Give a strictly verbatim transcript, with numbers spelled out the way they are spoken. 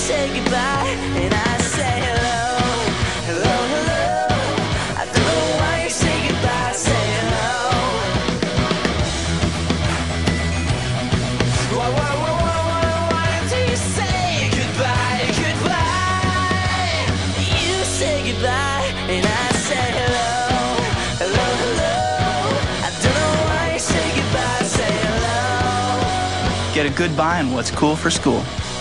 say goodbye, and I say hello, hello, hello. I don't know why you say goodbye, say hello. Why, why, why, why, why, why do you say goodbye, goodbye? You say goodbye, and I say hello, hello, hello. I don't know why you say goodbye, say hello. Get a good buy on what's cool for school.